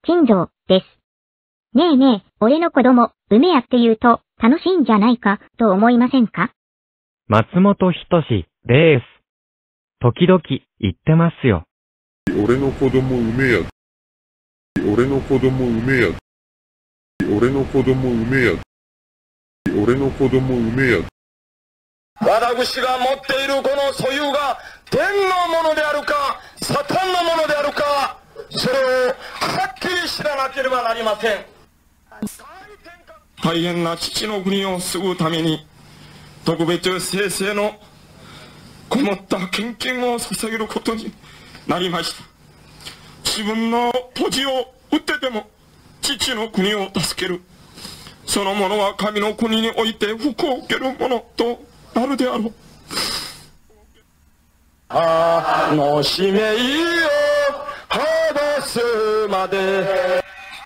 金城です。ねえねえ、俺の子供、梅屋って言うと、楽しいんじゃないか、と思いませんか？ 松本人志です。時々言ってますよ。 俺の子供梅屋。俺の子供梅屋。俺の子供梅屋。俺の子供梅屋。 私が持っているこの所有が天のものであるかサタンのものであるか、それをはっきり知らなければなりません。大変な父の国を救うために特別聖々のこもった献金を捧げることになりました。自分の土地を売ってでも父の国を助ける、そのものは神の国において福を受けるものとなるであろう。使命を果たすまで、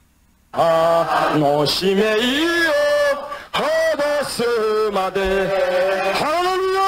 使命を果たすまで、ハレル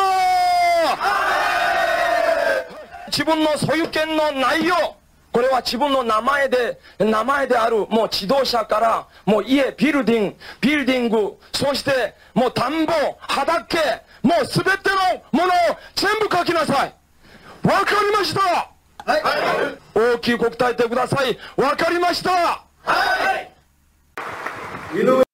ヤ！自分の所有権の内容、これは自分の名前である、もう自動車から、もう家、ビルディング、そしてもう田んぼ、畑、もうすべてのものを全部書きなさい。わかりました。はい。大きく答えてください。わかりました。はい。